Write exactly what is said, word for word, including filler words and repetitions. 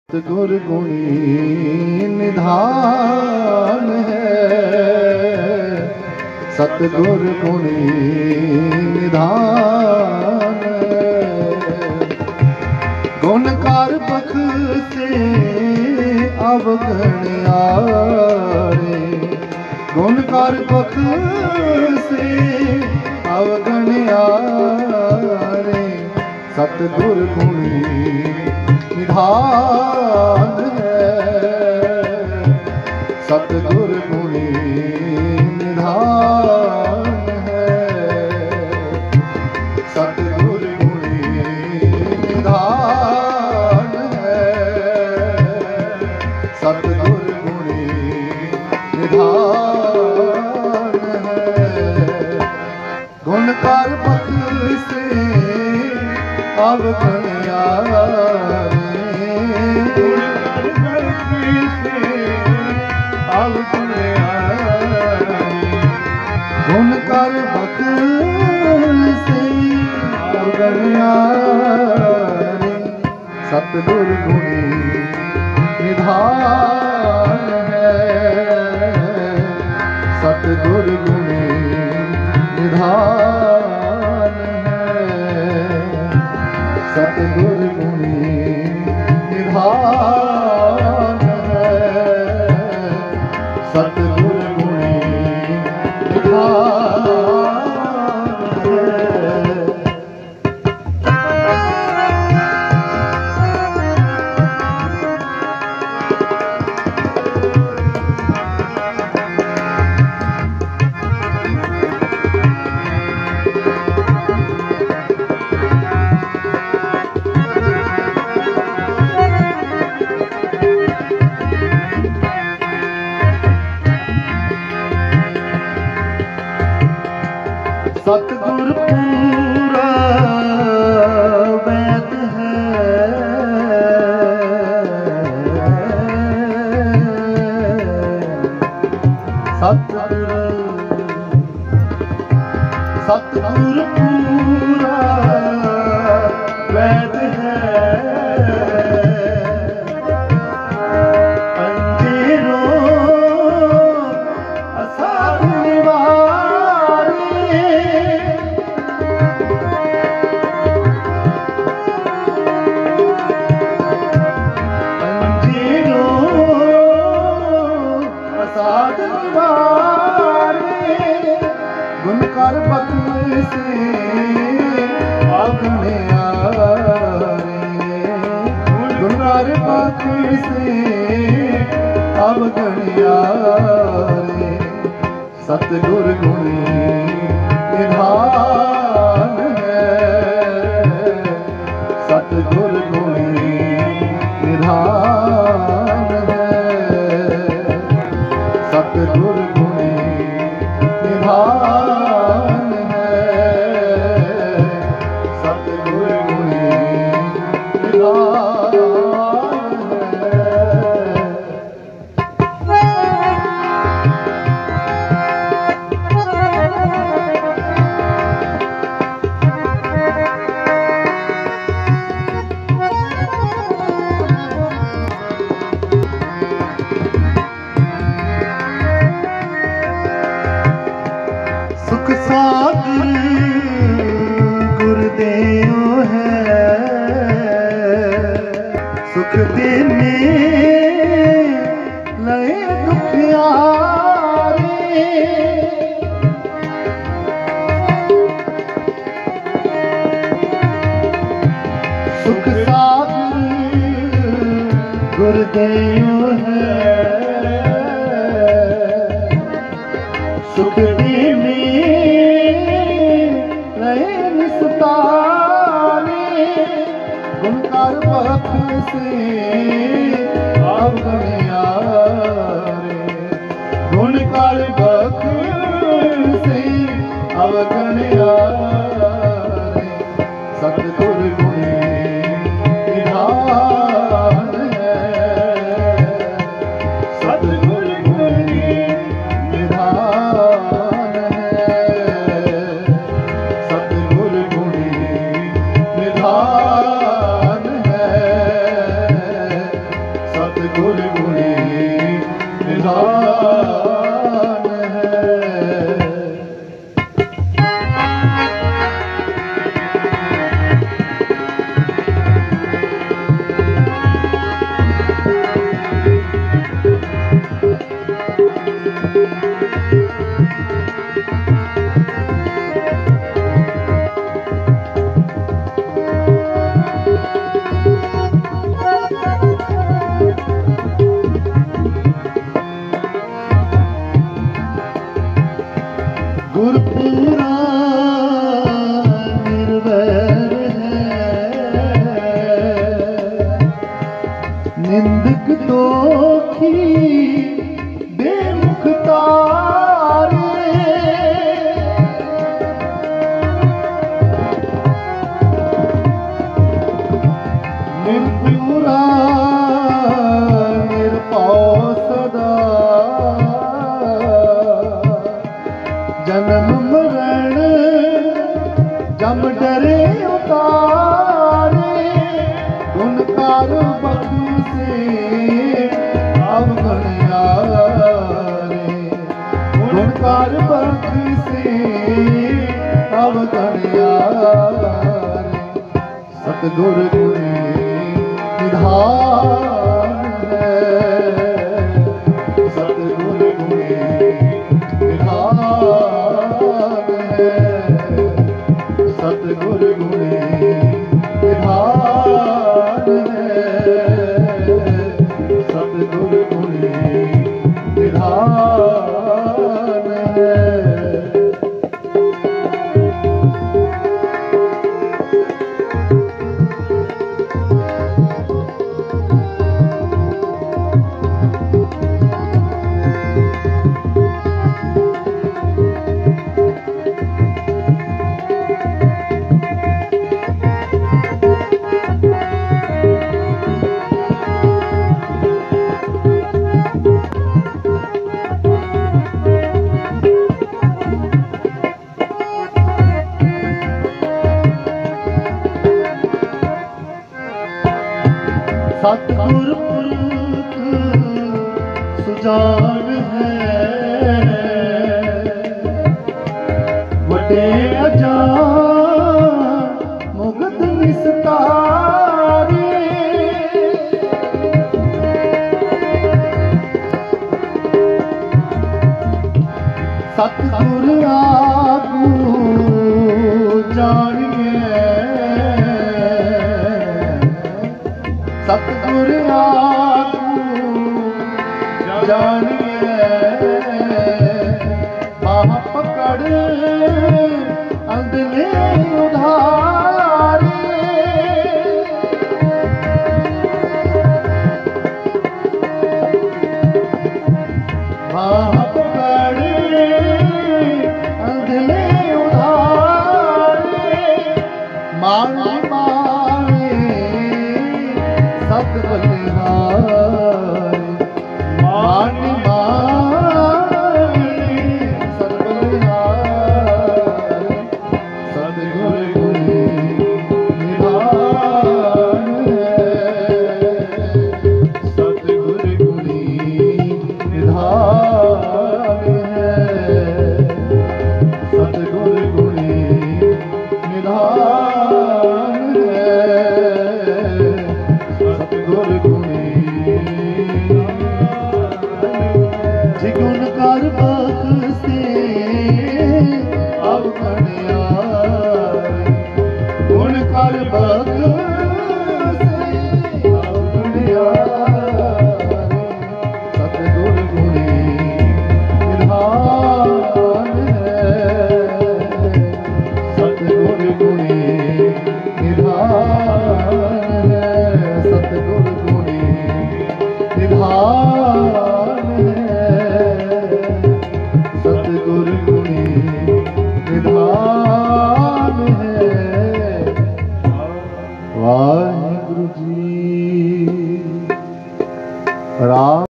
सतगुर गुणी निधान है, सतगुर गुणी निधान है। गुणकार बख से अवगण्यारे, गुणकार बख से अवगण्यारे। सतगुर गुणी निधान है, सतगुर गुणी निधान है, सतगुर गुणी निधान है, सतगुर गुणी निधान है। गुणकार बख से अवगण्यारे, गुणकार बख से अवगण्यारे। सतगुर गुणी निधान है, सतगुर गुणी निधान है, सतगुर गुणी निधान है, सतगुर गुणी निधान है। सतगुर पूरा वैद है, सतगुर सतगुर पूरा वैद है। गुणकार बख से अवगण्यारे, गुणकार बख से अवगण्यारे। सतगुर गुणी निधान है, सतगुर गुणी निधान है, सतगुर गुणी निधान है, सतगुर गुणी निधान सुख सागर गुरुदेव है, सुख देने लए दुखियारे। सुख सागर गुरुदेव है, सुख देने गुणकार बख से अवगण्यारे, गुणकार बख से अवगण्यारे। सतगुर गुणी निधान है, सतगुर गुणी निधान है, सतगुर गुणी निधान है, सतगुर गुणी निधान है। गुरपुरा निर्वैर है, निंदक दोखी बेमुख तारे। निर्पुरा निर्भौ सदा, जन्म मरण जम डरे उतारे। गुणकार बख्शे अवगण यारे, गुणकार बख्शे अवगण यारे। सतगुर गुणी निधान है, सतगुर गुणी निधान है, सतगुर गुणी निधान है, सतगुर गुणी निधान है। सतगुर पुरख सुजान है, वडे अजान मुगत निस्तारे। सतगुर आपू जानिए, सतगुर आपू जानिए। बाह पकड़ अंधले उधारे। बाह पकड़ अंधले उधारे। माने माने सत बलिहारी, मानी मानी सत बलिहारी। सतगुर गुणी निधान है, सतगुर गुणी निधान है, सतगुर गुणी निधान है, सतगुर गुणी। जे गुण कर बख्शे अवगण यारे, गुण कर बख्शे अवगण यारे।